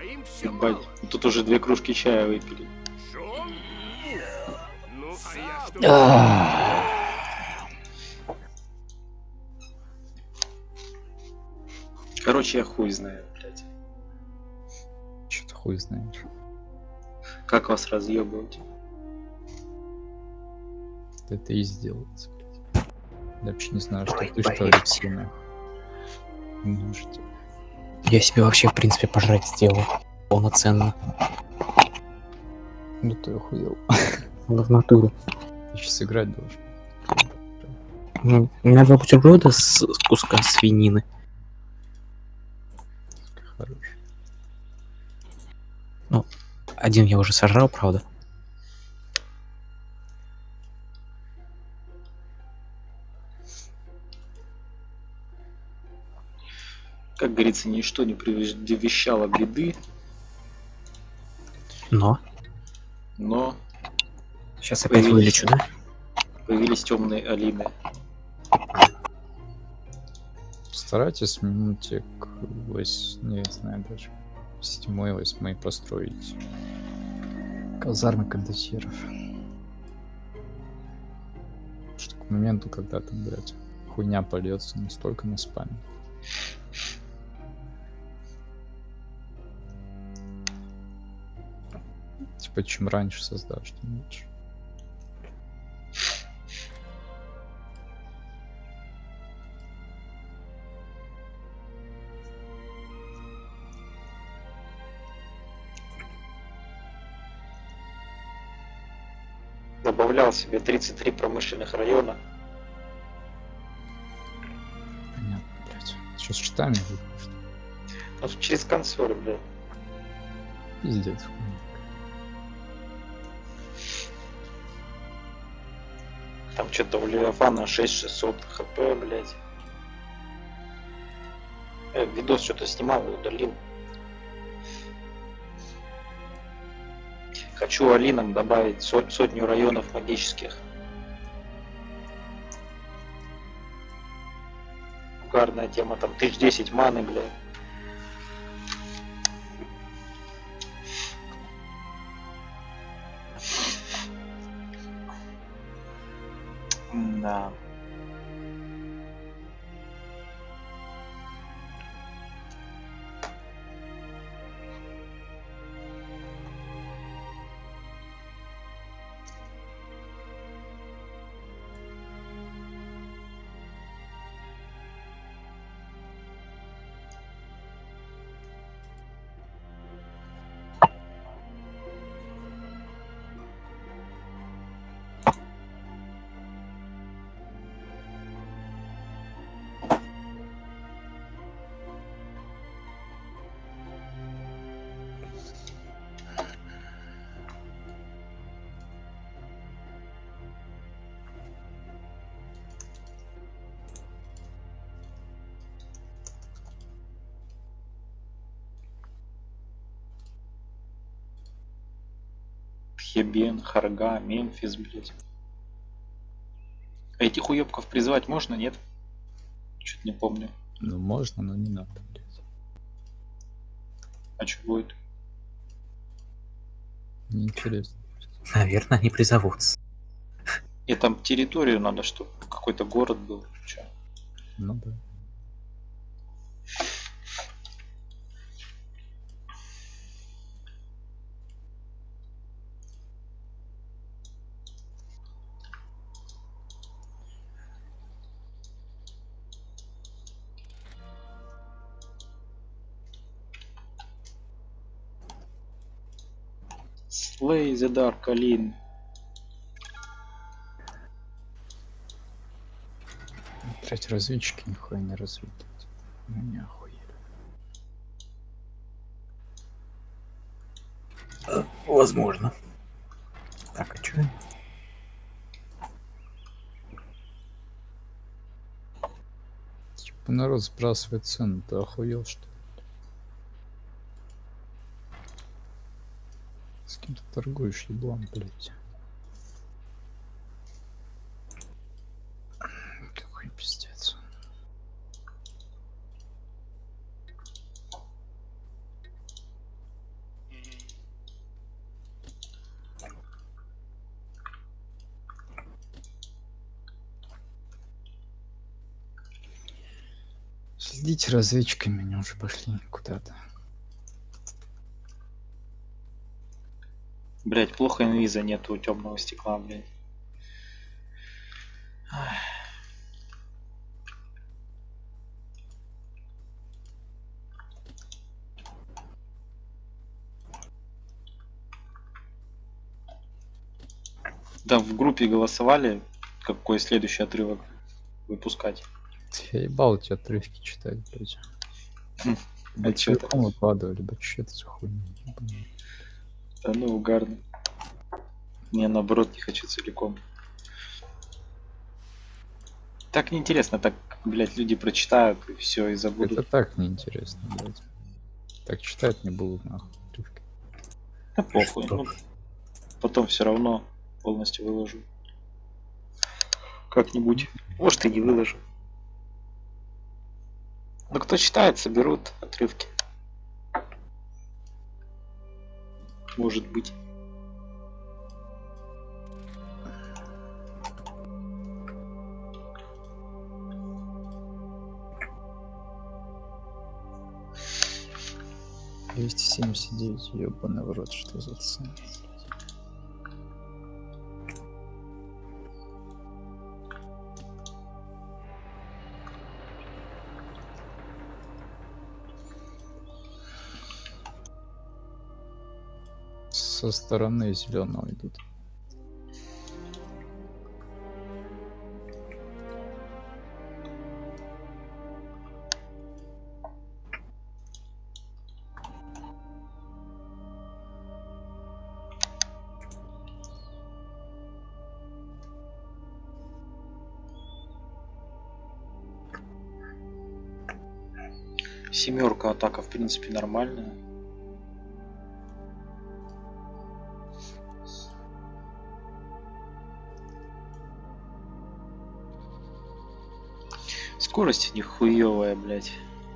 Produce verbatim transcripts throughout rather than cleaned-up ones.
Ебать, тут уже две кружки чая выпили. Короче, я хуй знаю, блядь. Чё ты хуй знаешь? Как вас разъебывать? Это и сделается, блядь. Я вообще не знаю, что Ой, ты, что поверьте. Алексина. Можете. Я себе вообще, в принципе, пожрать сделал. Полноценно. Ну ты охуел. Ну, в натуре. Ты сейчас играть должен. Ну, у меня два бутерброда с с куска свинины. Хорош. Один я уже сожрал, правда. Как говорится, ничто не предвещало беды, Но. но Сейчас опять Появились. вылечу, да? появились темные Алины. Старайтесь минутик вось, не знаю даже, седьмой, восьмой построить казармы кондотьеров. Что к моменту, когда там, блядь, хуйня польется не столько на спаме. Типа, чем раньше создашь, тем лучше. Добавлял себе тридцать три промышленных района. Понятно, блядь. Сейчас с читами выпуск. Ну, через консоль, блядь. Пиздец. хуйня. Там что-то у Левиафана шесть шестьсот хп, блядь. Э, видос что-то снимал и удалил. Хочу Алинам добавить сот- сотню районов магических. Угарная тема, там тысяч десять маны, блядь. Да. Хебен, Харга, Мемфис, блядь. А этих уебков призывать можно, нет? Чё-то не помню. Ну можно, но не надо, блядь. А что будет? Неинтересно. Наверное, они призовутся. И там территорию надо, чтобы какой-то город был. Чё? Ну да. Slay the Dark Alin. Блять, разведчики нихуя не развиты. Ну не охуели. Возможно. Так, а чё? Типа народ сбрасывает цену, ты охуел что ли? С кем ты торгуешь, еблан, блять? Какой пиздец. Идите разведчиками, они уже пошли куда-то. Блять, плохо инвиза нету у темного стекла, блять. Да, в группе голосовали, какой следующий отрывок выпускать. Я ебал эти отрывки читать, блядь. А Блядь, чё целиком выкладывали, блядь, что это за хуйня? ебаная. Да ну угарно. Не, наоборот, не хочу целиком. Так неинтересно, так, блять, люди прочитают и все, и забудут. Это так неинтересно, блядь. Так читать не будут, нахуй, отрывки. Да похуй, ну, потом все равно полностью выложу. Как-нибудь. Может и не выложу. Но кто читает, соберут отрывки. Может быть. двести семьдесят девять, ёбаный в рот, что за цена? Со стороны зеленого идут. Семерка атака в принципе нормальная. Скорость нихуевая, блять.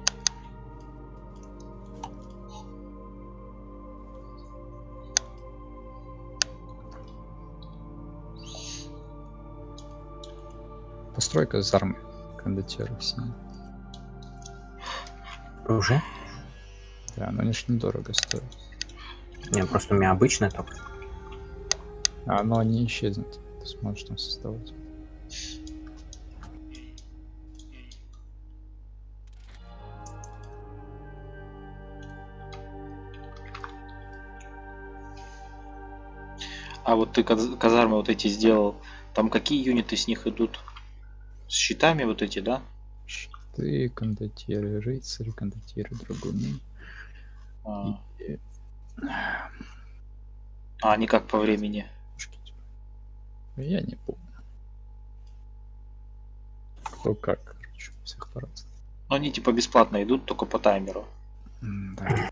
Постройка из армы кондитеров синий. Уже? Да, но они ж недорого стоят. Не, просто у меня обычная только. А оно не исчезнет. Ты сможешь там создавать. А вот ты каз- казармы вот эти сделал. Там какие юниты с них идут? С щитами вот эти, да? Щиты, кондотьеры, рыцари, кондотьеры, драгуны. А, И... а они как по времени? Я не помню. Кто как, короче, у всех по-разному. Ну, они типа бесплатно идут, только по таймеру. М, Да.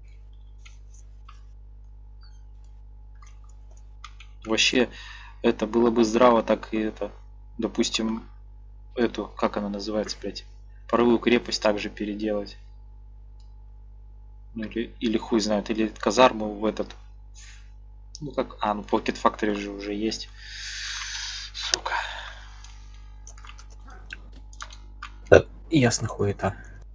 Вообще, это было бы здраво, так и это, допустим, эту, как она называется, блядь, паровую крепость также переделать. Ну, или, или хуй знает, или казарму в этот, ну как, а, ну Pocket Factory же уже есть. Сука. Ясно, хуета.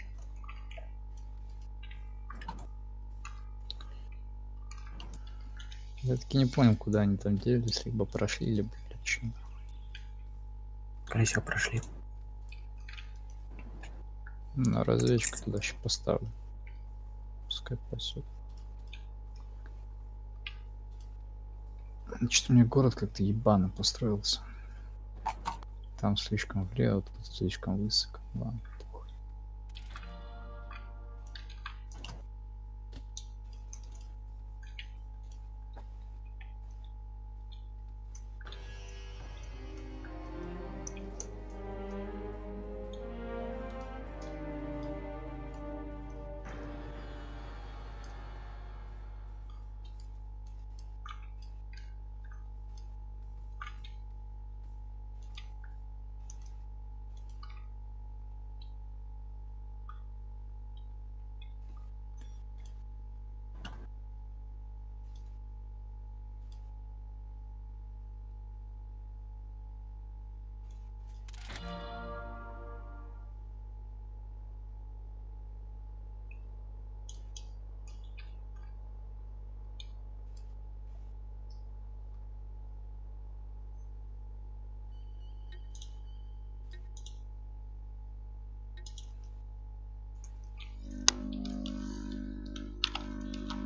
Я таки не понял, куда они там делись, либо прошли, либо для чего. Скорее всего, прошли. На разведчика туда еще поставлю. Пускай пасет. Что-то у меня город как-то ебано построился. Там слишком влево, тут слишком высоко. Ладно.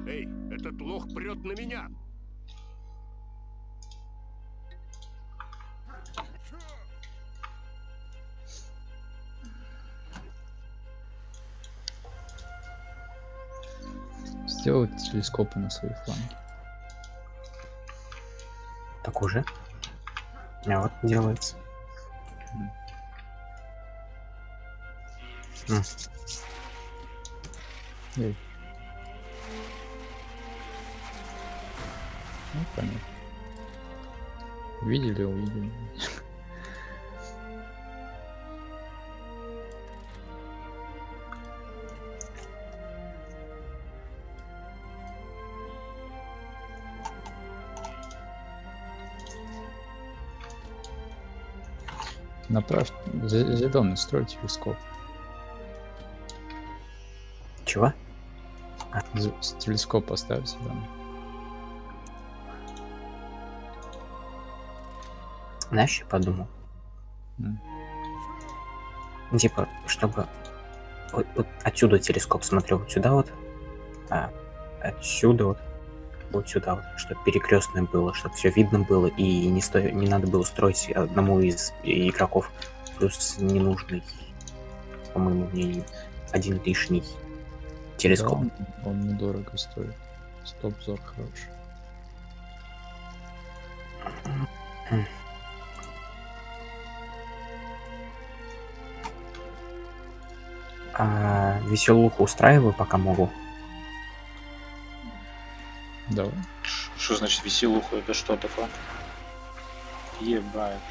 Эй, этот лох прет на меня! Сделать телескопы на свои фланги. Так уже? А вот делается. Mm. Эй. Ну, понятно. Видели, увидели. Направь, зеленый, строй телескоп. Чего? А. Телескоп поставь зеленый. Знаешь, я подумал. Mm. Типа, чтобы вот, вот отсюда телескоп смотрел вот сюда вот, а отсюда вот, вот сюда вот, чтобы перекрестное было, чтобы все видно было и не, сто... не надо было строить одному из игроков плюс ненужный, по моему мнению, один лишний телескоп. Да, он, он недорого стоит. Стоп-зор хороший. А, веселуху устраиваю, пока могу. Давай. Что значит веселуху? Это что такое? Ебать.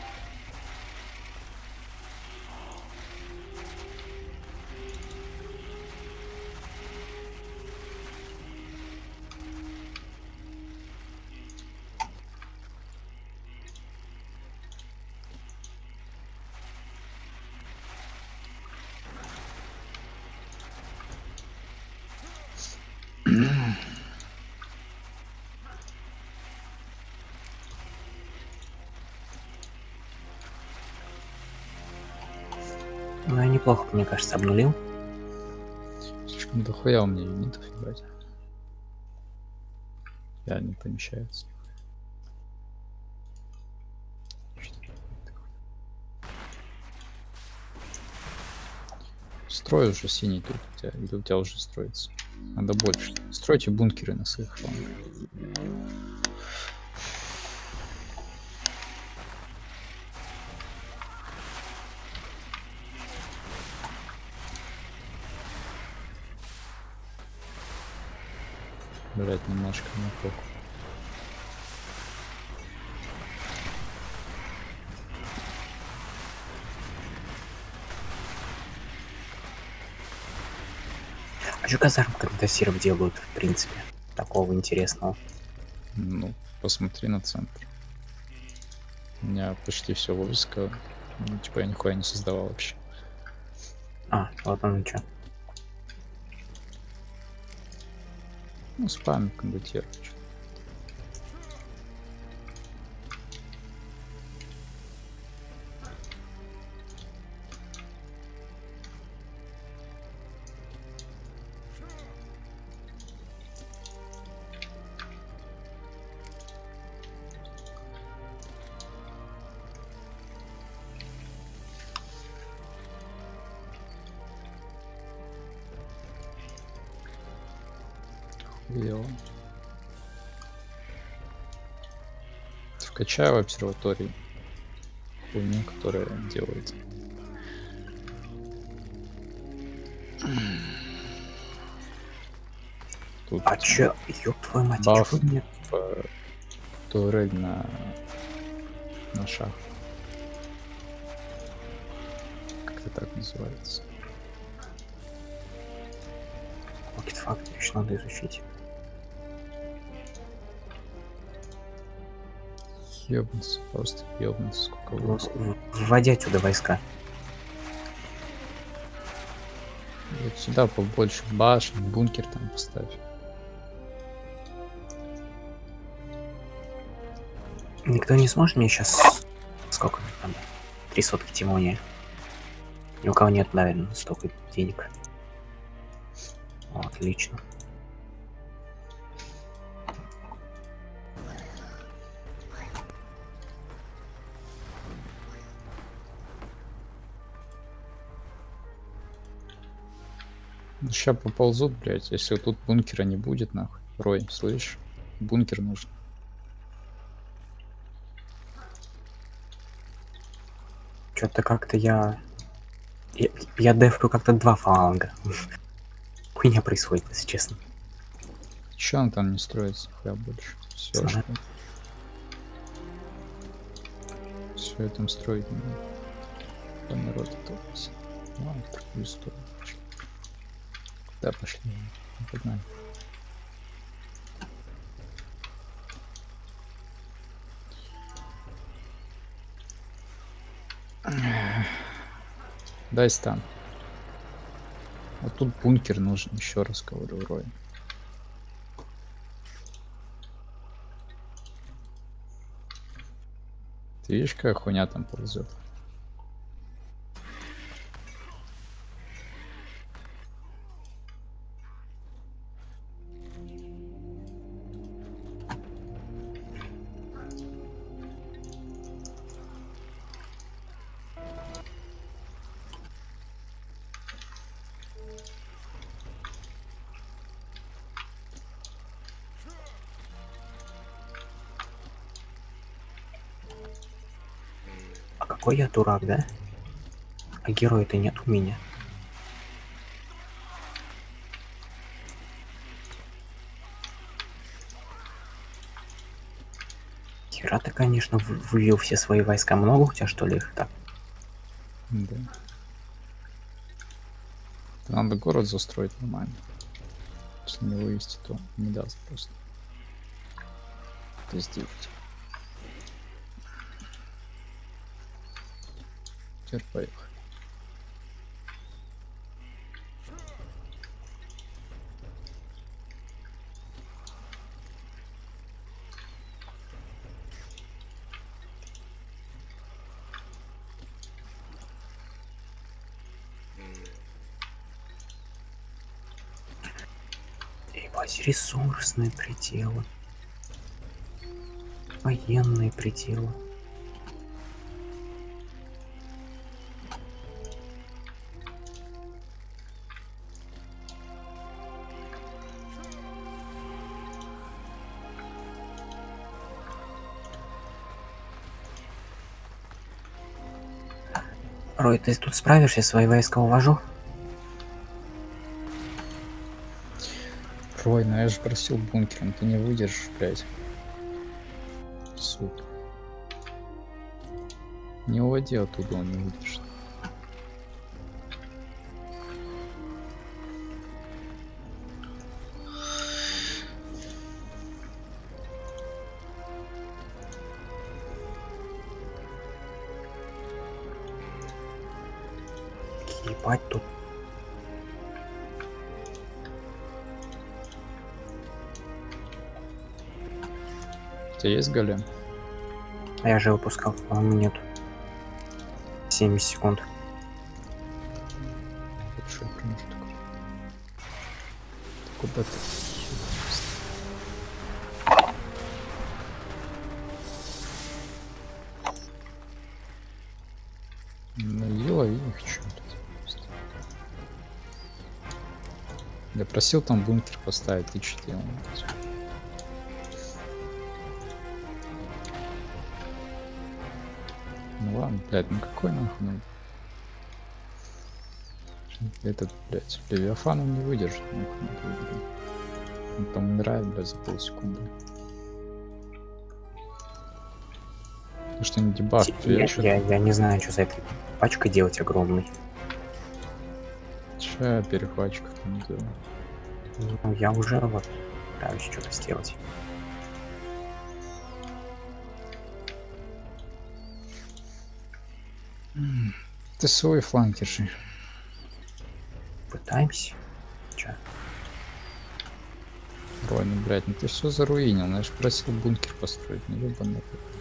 Ну, я неплохо, мне кажется, обнулил. Слишком дохуя у меня юнитов, ебать. Я не помещается. Строй уже синий тут у тебя, или у тебя уже строится. Надо больше. Стройте бункеры на своих флангах. Блять, немножко на коку. А что казарм кандидатиров делают, в принципе, такого интересного? Ну, посмотри на центр. У меня почти все войско. Ну, типа я нихуя не создавал вообще. А, вот он что. Ну, спам кондуктировать. Хуёво. Вкачаю в обсерватории хуйню, которая делает. Тут а чё? Ёб твою мать, баф чё мне? турель на на шаг. Как это так называется? Факт, еще надо изучить. Ёбнуться, просто ёбнуться, сколько войск. Вводи отсюда войска. Вот сюда побольше башен, бункер там поставь. Никто не сможет мне сейчас... Сколько там? Три сотки тимония. Ни у кого нет, наверное, столько денег. О, отлично. Сейчас поползут, блядь, если тут бункера не будет, нахуй. Рой, слышишь? Бункер нужен. Что-то как-то я... Я, я дефлю как-то два фаланга. Хуйня происходит, если честно. Че он там не строится? Хуя больше. Все, что... Все я там строить не буду. По народу топится. Ладно, в другую сторону. Куда пошли? Погнали. Дай стан. Вот тут бункер нужен, еще раз говорю, Рой. Ты видишь, какая хуйня там ползет? Какой я дурак, да? А героя-то нет у меня. Хера ты, конечно, вывел все свои войска. Много у тебя, что ли, их так? Да. Надо город застроить нормально. Если не вывести, то не даст просто. Это сделать. Теперь поехали. Ебать, ресурсные пределы. Военные пределы. Рой, ты тут справишься, свои войска увожу? Рой, ну я же просил бункером, ты не выдержишь, блядь. Сука. Не уводи оттуда, он не выдержит. Ебать тут. У тебя есть голем? А я же выпускал, по-моему, нету. семьдесят секунд. Большой промежуток. Куда ты? Ну, и лови их, чё тут. Я просил там бункер поставить, ты что делал? Ну ладно, блядь, ну какой нахуй? Ну... Этот, блядь, Левиафан он не выдержит. Нахуй, он там умирает, блядь, за полсекунды. Потому что не дебаф. Я, я, я не знаю, что за этой пачкой делать огромной. Че перехватчик там делаю? Ну, я уже вот пытаюсь что-то сделать. Ты свой фланг держи. Пытаемся. Че? Рой, ну блядь, ну ты все заруинил. Ну, я же просил бункер построить, ну ёбаный.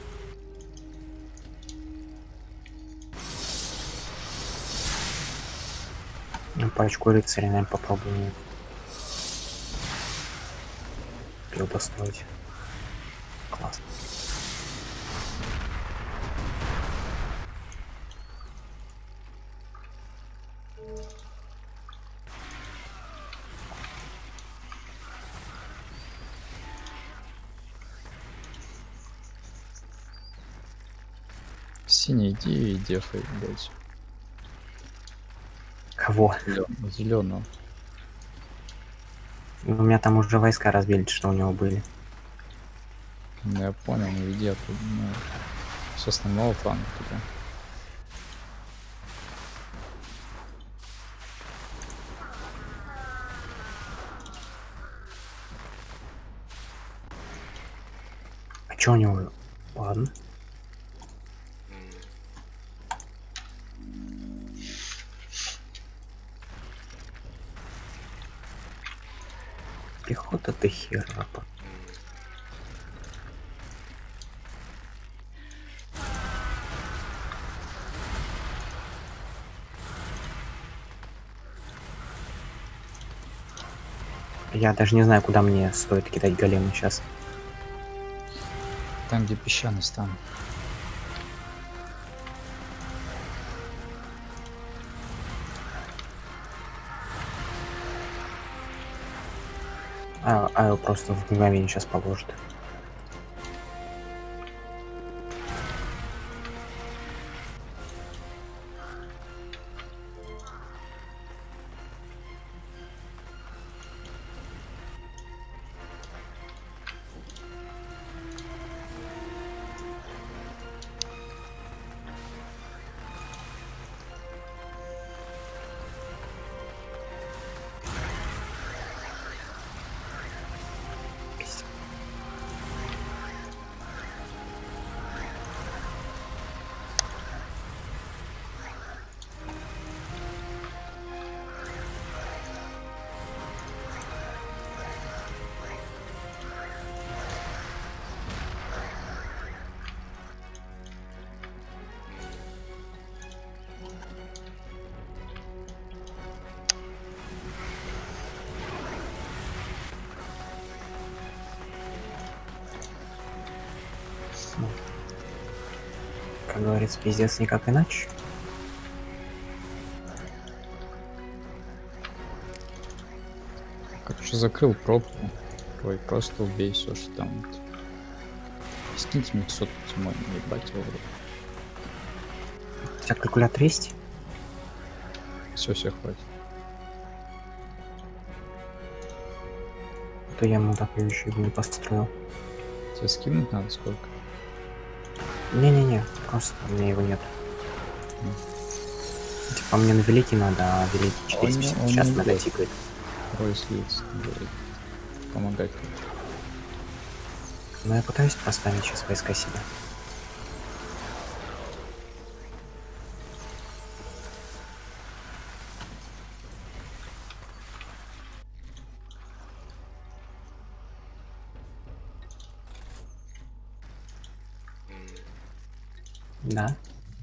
Ну, пачку рыцарей, наверное, попробуем передостроить. Класс. Синий, иди и дефай, блядь. Кого? Зеленого. У меня там уже войска разбили, что у него были. Ну, я понял, ну иди оттуда, ну, с основного фланга туда. А чё у него? Ладно. Пехота ты хера. Я даже не знаю, куда мне стоит кидать големы сейчас. Там, где песчаный стан. А, а его просто в мгновение сейчас положит. Как говорится, пиздец никак иначе. Короче, закрыл пробку. Ой, просто убей все, что там. Вот. Скиньте мне сотку мой, ебать его. У тебя калькулятор есть? Все, все, хватит. А то я ему так еще не построил. Тебе скинуть надо сколько? Не-не-не, просто у меня его нет. Mm. Типа мне на великий надо, а великий четыреста пятьдесят сейчас надо тикает. Ройс Лиц говорит. Помогать. Но я пытаюсь поставить сейчас войска себе. Да.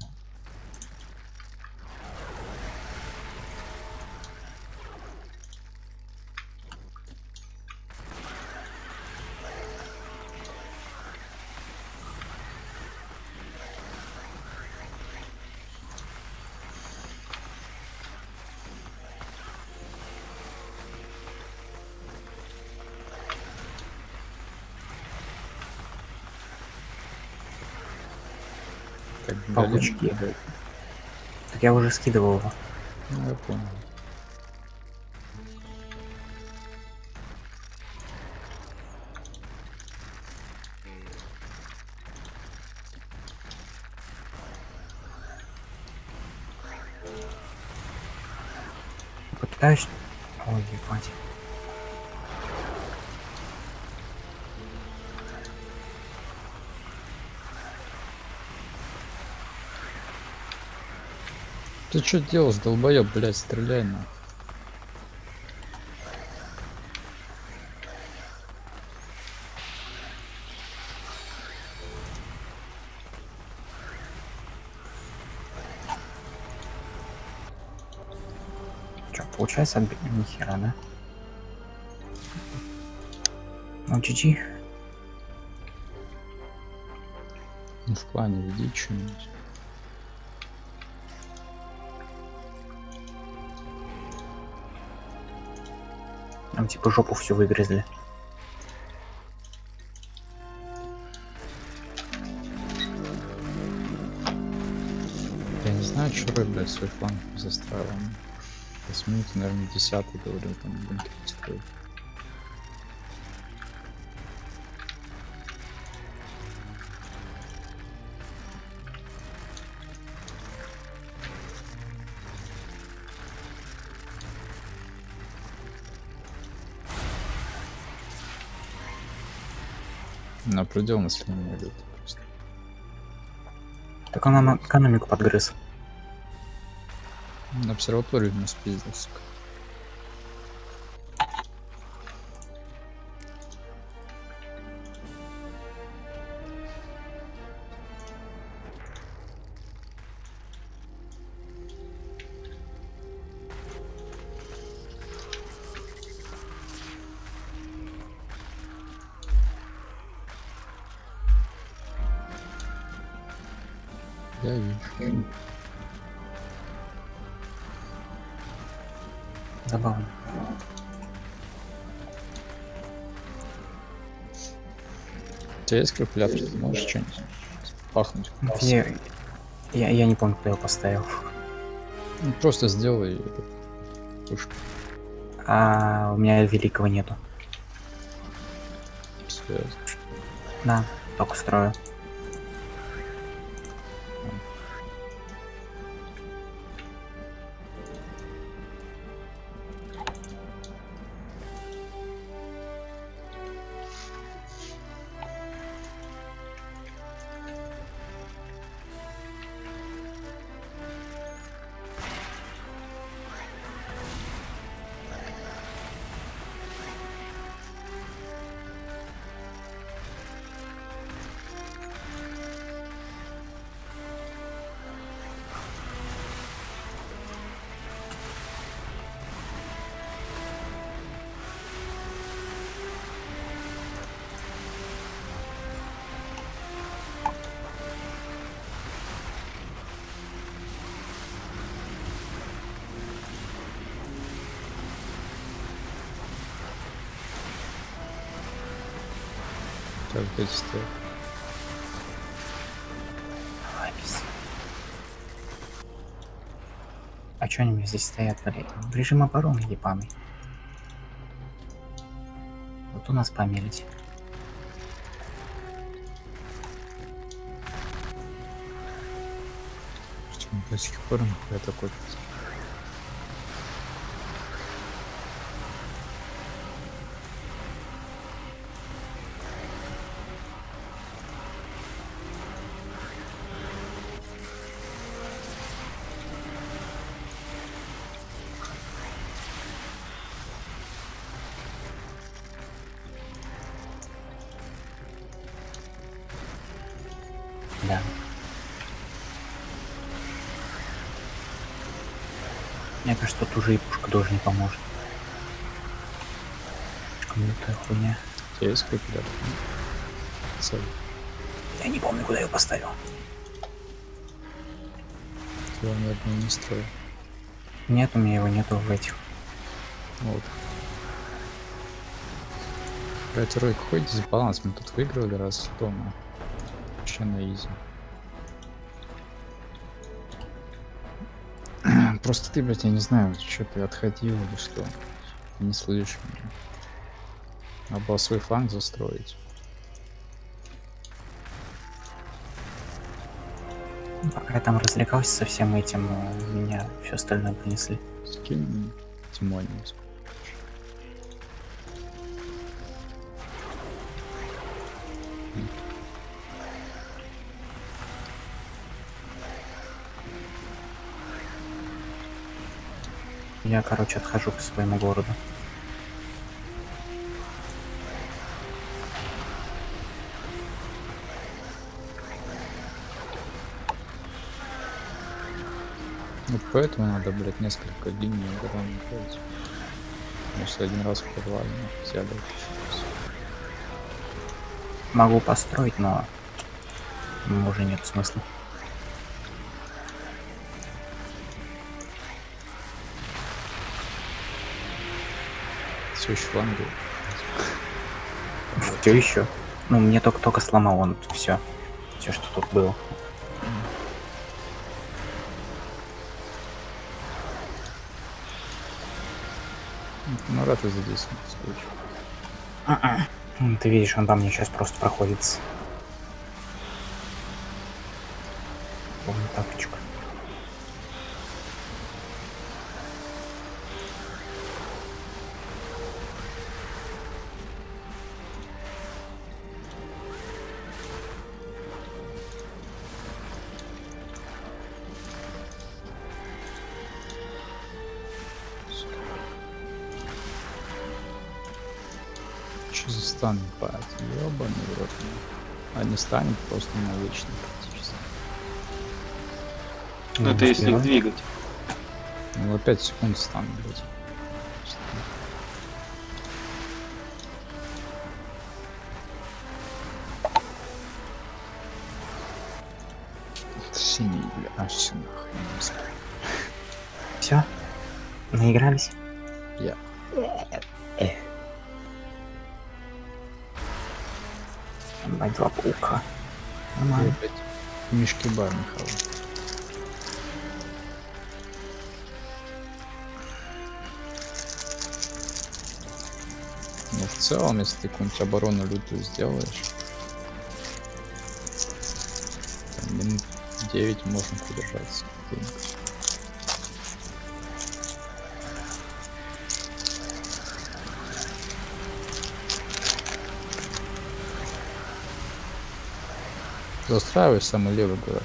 Паучки. Так я уже скидывал его. Ну, я понял. Пытаюсь. Ой, ебать. Ты что делаешь, долбоёб, блядь, стреляй на. Что, получается отбить? Ни хера, да? Ну, джи джи. Ну, в плане веди что-нибудь. Там типа жопу всю выгрызли. чуры, блядь, свой фланг застраиваем. Восьминутый, наверное, десятый, говорю, там бункер строить. На предел населения идет просто. Так он нам экономику подгрыз. На обсерваторию не спиздил, сука. Я вижу. Забавно. У тебя есть калькулятор? Ты можешь что-нибудь пахнуть? Я, я, я не помню, кто его поставил. Ну, просто сделай это. Пушку. А у меня великого нету. Серьезно. Да, только строю. Так, эти стоят. А чё они у меня здесь стоят, блядь? Режим обороны ебаный. Вот у нас помелись. Почему до сих пор нихуя такой? Да. Мне кажется, тут уже и пушка тоже не поможет. Слишком лютая хуйня. У тебя есть калькулятор? Цель. Я не помню, куда я его поставил. Ты его, наверное, не строил. Нет, у меня его нету в этих. Вот. Блять, Рой, какой дисбаланс? Мы тут выиграли раз дома. Вообще на изи. Просто ты, блядь, я не знаю, что ты отходил или что. Не слышишь меня. Надо было свой фланг застроить. Пока я там развлекался со всем этим, меня все остальное принесли. Скинь Тимони. Я, короче, отхожу к своему городу. Вот поэтому надо, блядь, несколько линий обороны делать. Потому что один раз порвали, взяли. Могу построить, но уже нет смысла. Все еще фланги. Все еще. Ну, мне только-только сломал он все. Все, что тут было. Ну, рад из-за здесь скучу. А-а. Ты видишь, он по мне сейчас просто проходится. Помню тапочку. Что за стан пад? Ёбаный в рот. А не станет просто на вечно практически. Ну это если их двигать. Ну пять секунд стан, блядь. Синий, бля, а все нахуй не знаю. Все? Наигрались? Я. Эх. Бать, два паука. И Нормально. опять мешки бар, Михаил. Ну, в целом, если ты какую-нибудь оборону лютую сделаешь, там минут девять можно продержаться. Застраивай самый левый город.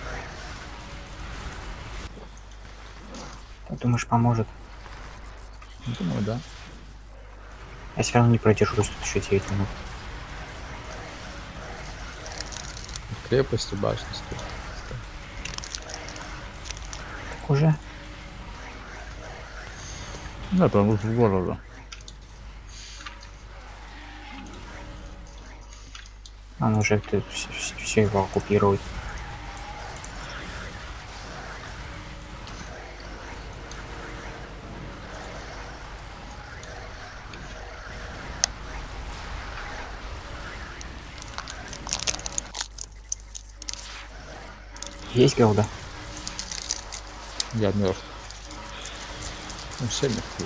Думаешь, поможет? Думаю, да. Я все равно не продержусь тут еще девять минут. В крепости башни стоит. Так уже? Да, потому что в города. Он уже все его оккупирует. Есть голда? Я мертв. Ну, все мертвы.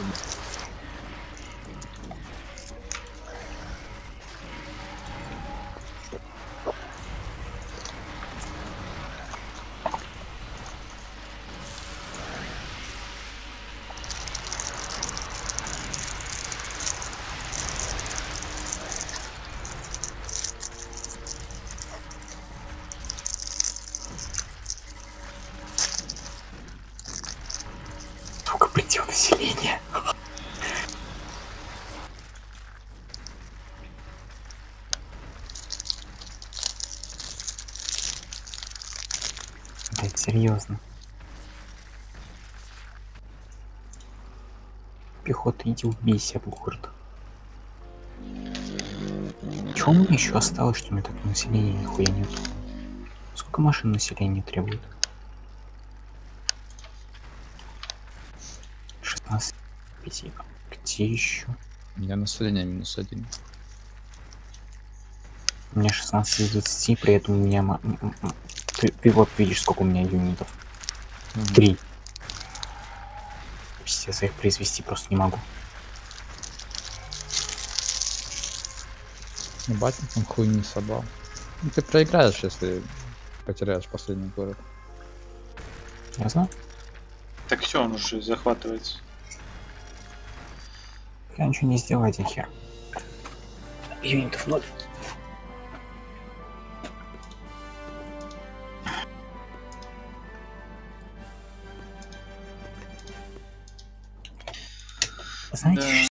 Сука, придет население. Блять, серьезно. Пехота, иди убейся в город. Чего мне еще осталось, что у меня так населения нихуя нет? Сколько машин населения требует? шестнадцать пяти. Где еще? У меня население минус один. У меня шестнадцать из двадцати, при этом у меня... Ты, ты вот видишь, сколько у меня юнитов. Три. Пиздец, я их произвести просто не могу. Ну, батин там хуй не собрал. Ну, ты проиграешь, если потеряешь последний город. Я знаю. Так все, он уже захватывается. Я ничего не сделаю, один хер. Юнитов ноль. Знаете, Да.